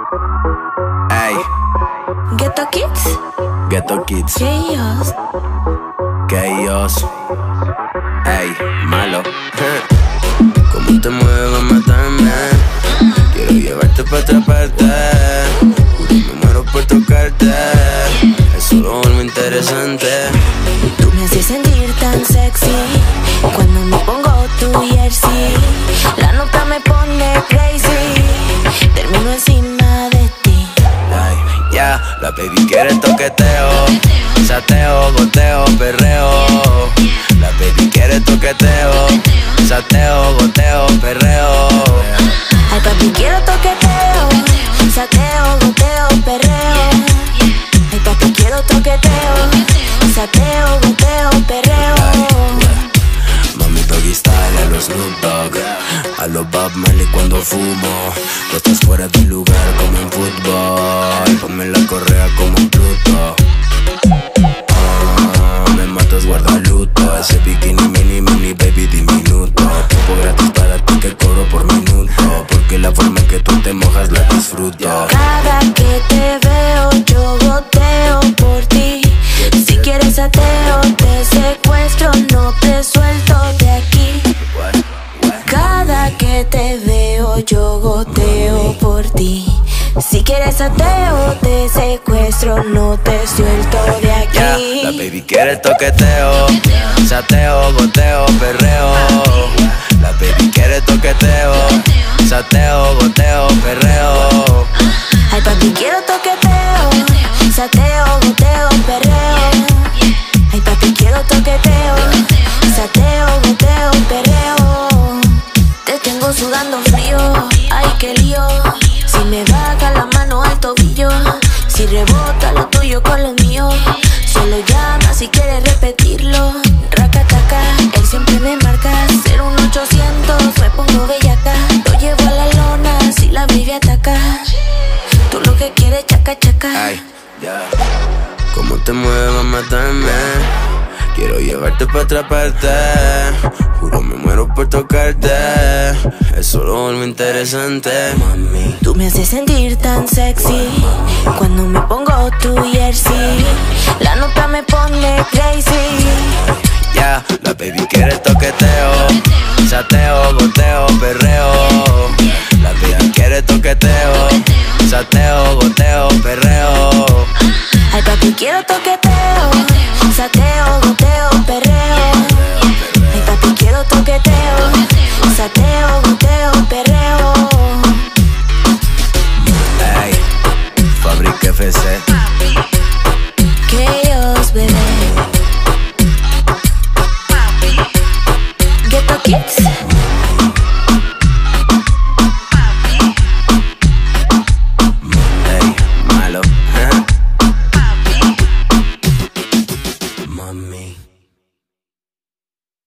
Ey, Ghetto Kids, Ghetto Kids, que ellos. que ellos. Ey, malo. Cómo te mueves, mátame. Quiero llevarte pa' otra parte. Juro me muero por tocarte. Es solo algo interesante. Tú me haces sentir tan sexy cuando me pongo tu jersey. La nota me pone crazy. Termino encima de ti. Ay, ya, la baby quiere toqueteo. Sateo, goteo, perreo. La baby quiere toqueteo. Sateo, goteo, perreo. Ay papi quiero toqueteo. Sateo, goteo, perreo. Ay papi quiero toqueteo. Sateo, goteo, perreo. Mami doggy style a los Snoop Dogg, a los Bob Marley cuando fumo. Tú estás fuera del lugar como en fútbol. Ponme la correa como un Pluto. Me matas, guarda luto. Ese bikini mini baby diminuto. Tiempo gratis para ti que cobro por minuto. Porque la forma en que tú te mojas la disfruto. Cada que te veo yo goteo por ti. Si quieres ateo te secuestro, no te suelto de aquí. Cada que te veo yo goteo por ti. Si quieres ateo te secuestro, no te suelto de aquí. La baby quiere toqueteo. Sateo, goteo, perreo. La baby quiere toqueteo. Sateo, goteo, perreo. Ay papi quiero toqueteo. Sateo, goteo, perreo. Ay papi quiero toqueteo. Sateo, goteo, perreo. Te tengo sudando frío. Ay qué lío. Si me baja la mano al tobillo. Si rebota lo tuyo con lo mío. Solo llama si quieres repetirlo. Racataca, él siempre me marca 01800, me pongo bellaca. Lo llevo a la lona si la baby ataca. Tú lo que quieres chaca chaca. Ay, ya. Cómo te mueves, mátame. Quiero llevarte pa' otra parte. Juro me muero por tocarte. Es solo algo interesante. Mami, Tú me haces sentir tan sexy cuando me pongo tu jersey. La nota me pone crazy. ya, la baby quiere toqueteo. Sateo, goteo, perreo. La baby quiere toqueteo. Sateo, goteo, perreo. Ay papi quiero toqueteo. Sateo, goteo, perreo. Ay papi quiero toqueteo. Sateo, goteo, perreo. Ey, Fabric FC.